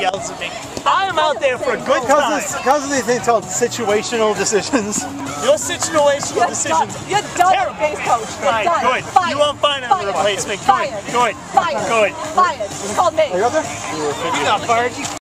yells at me. I am out there for a good time. Because of these things called situational decisions. Your situational decisions. You're done, base coach. You're Fine, done. good. Fired. You won't find a replacement. Fired. Good. Fired. Good. Fired. Fired. It's called me. Are you out there? You got fired.